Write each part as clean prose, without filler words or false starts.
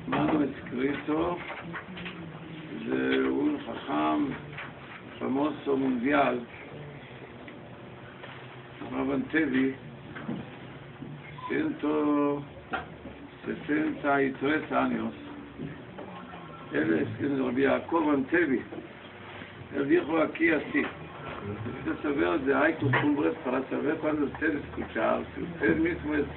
mano escrito de un jajam famoso mundial, Rabban Tevi, 163 años. Él es el Rabbi Yaakov Tevi. Él dijo aquí así: necesita saber de hay costumbres para saber cuando usted escuchar, si usted mismo es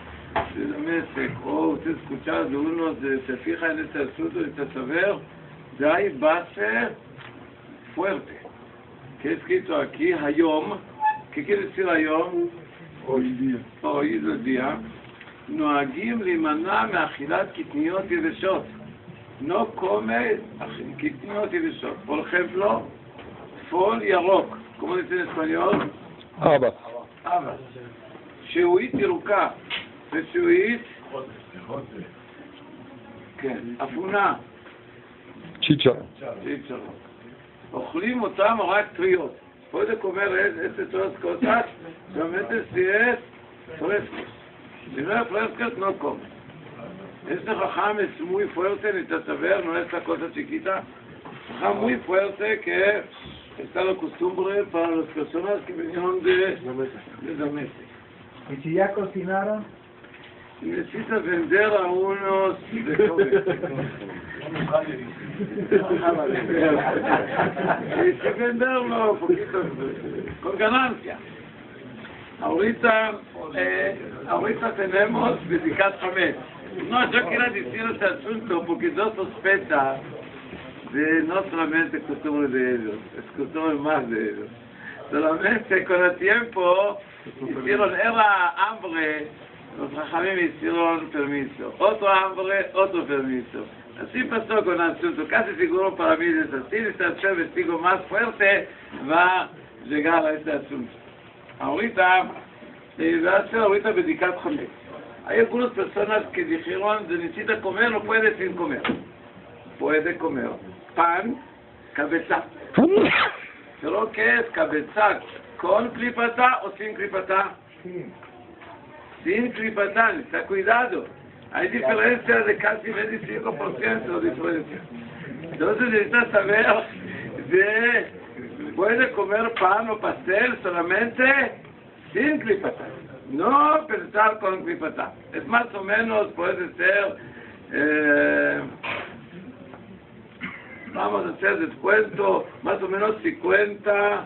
o usted escuchar de uno, se fija en este asunto, necesita saber de hay base fuerte. Que escrito aquí, Hayom. ¿Qué quiere decir Hayom? Hoy día. Hoy es el día. נוהגים להימנע מאכילת קטניות יבשות. No come קטניות יבשות. Por ejemplo, fol ירוק. ¿Cómo dice en español? Habas. Habas. שהועית ירוקה. ושהועית? כן. אפונה. Chicha. צ'יצ'רו. אוכלים אותם רק טריות. puede comer todas cosas, solamente si es frescos. Si no es frescos, no come. Este jajam es muy fuerte, necesita saber, no es la cosa chiquita. Jajam muy fuerte que está la costumbre para las personas que vinieron de Damasco. ¿Y si ya cocinaron? Necesita vender a unos de comer. Y si venderlo un poquito con ganancia. Ahorita tenemos Bedikat Hametz. No, yo quiero decir este asunto porque yo sospecho de no solamente costumbre de ellos, es costumbre más de ellos. Solamente con el tiempo hicieron, era hambre, los rajamim hicieron permiso. Otro hambre, otro permiso. Así pasó con el asunto. Casi seguro para mí es así. Este hacer vestigo más fuerte va a llegar a este asunto. Ahorita, va a ser ahorita Bedikat Hametz. Hay algunas personas que dijeron que necesita comer, no puede sin comer. Puede comer pan, cabeza. ¿Pero qué es cabeza? ¿Con clipata o sin clipata? Sin clipata, está cuidado. Hay diferencia de casi 25% de diferencia. Entonces necesita saber puede comer pan o pastel solamente sin clipata. No pensar con clipata. Es más o menos, puede ser, vamos a hacer descuento, más o menos 50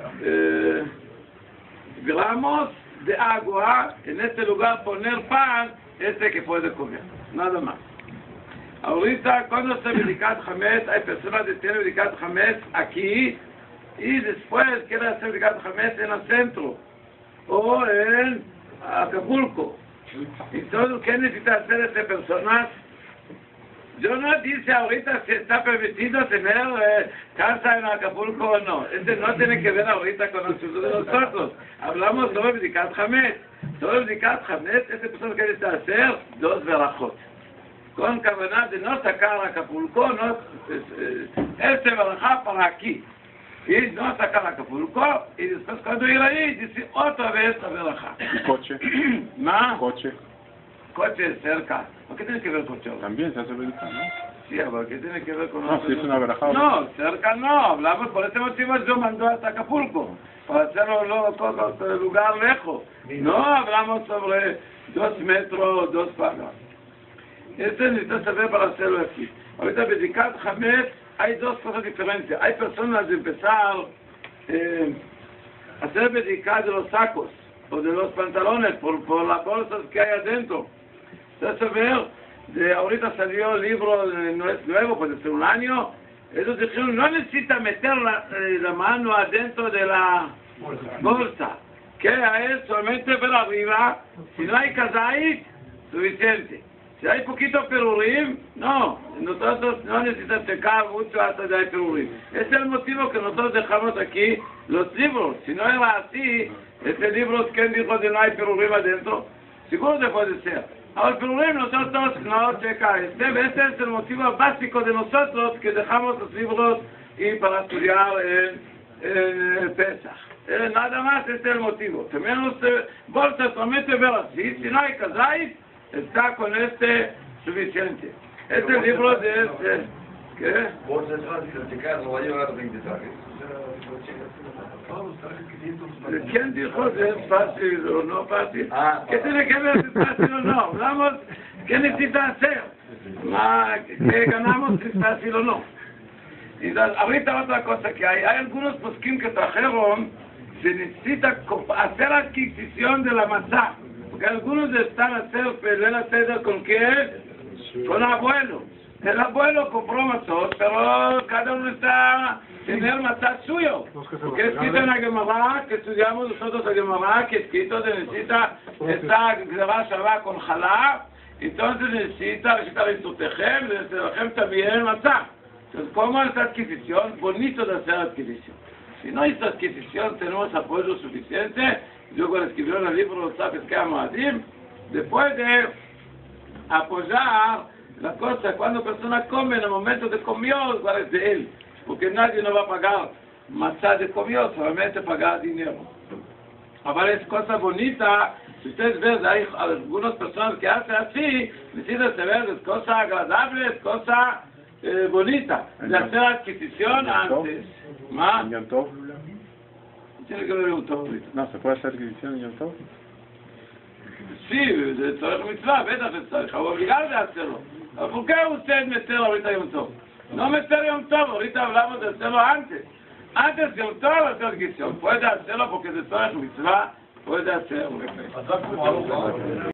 gramos de agua. En este lugar poner pan, que puede comer, nada más. Ahorita, cuando se Bedikat Hametz, hay personas que tienen Bedikat Hametz aquí y después quieren hacer Bedikat Hametz en el centro o en Acapulco. Entonces, ¿qué necesita hacer esta persona? Yo no dice ahorita si está permitido tener casa en Acapulco o no. No tiene que ver ahorita con el asunto de nosotros. Hablamos sobre Bedikat Hametz. Sobre Bedikat Hametz, esta persona quiere hacer dos verajot. Con cabana de no sacar a Acapulco, no, verajá para aquí. Y no sacar a Acapulco, y después cuando ir ahí, dice otra vez la verajá. Coche. ¿Ma? Coche. Coche cerca. ¿Por qué tiene que ver coche? También se hace Bedikat, ¿no? Sí, pero ¿qué tiene que ver con No, si es una verajá. No, cerca no. Hablamos por este motivo, yo mandó hasta Acapulco. Para hacerlo en lugar lejos. No hablamos sobre 2 metros, 2 pagas. Necesita saber para hacerlo aquí. Ahorita Bedikat Hametz hay dos cosas diferentes. Hay personas de empezar a hacer Bedikat de los sacos o de los pantalones por las bolsas que hay adentro. Necesita saber, ahorita salió el libro nuevo, puede ser un año. Ellos dijeron, no necesita meter la mano adentro de la bolsa. Que es solamente ver arriba. Si no hay kazait, suficiente. Si hay poquito perurim, no. Nosotros no necesitamos checar mucho hasta de hay perurim. Ese es el motivo que nosotros dejamos aquí los libros. Si no era así, este libro, ¿quién dijo que no hay perurim adentro? Seguro que puede ser. Ahora, perurim nosotros no checar. Este es el motivo básico de nosotros que dejamos los libros y para estudiar en Pesach. Nada más este es el motivo. También los bolsas solamente ver así. Si no hay kazait, está con suficiente. Este libro de ¿qué? Por detrás de criticar, no va a llevar 20 trajes. ¿Quién dijo si es fácil o no fácil? ¿Qué tiene que ver si es fácil o no? Hablamos, ¿qué necesita hacer? ¿Qué ganamos si es fácil o no? Y ahorita otra cosa que hay algunos poskim que trajeron, se necesita hacer adquisición de la matzá, porque algunos están a hacer pelea con quién, con el abuelo. El abuelo compró matzot, pero cada uno está en el matzá suyo, porque es escrito en la Gemara, que estudiamos nosotros la Gemara, que escrito se necesita esta Gemara con jalá, entonces necesita Tejem, necesita también el matzá. Entonces, ¿cómo es la adquisición? Bonito de hacer adquisición. Si no hay esta adquisición, tenemos apoyo suficiente. Luego escribieron el libro Los Tzafes Ke'amadim. Después de apoyar la cosa, cuando la persona come, en el momento de comió, igual es de él. Porque nadie no va a pagar matzá de comió, solamente pagar dinero. Ahora es cosa bonita. Si ustedes ven, hay algunas personas que hacen así, necesitan saber, es cosa agradable, es cosa bonita, de hacer adquisición antes. ¿En Yom Tov? Tiene que ver un todo. No, ¿se puede hacer adquisición en Yom Tov? Sí, de todo mitzvah, beta, se obligar de hacerlo. ¿Por qué usted meter ahorita Yom Tov? No meter Yom Tov, ahorita hablamos de hacerlo antes. Antes de Yom Tov hacer adquisición. Puede hacerlo porque de todo mitzvah puede hacerlo.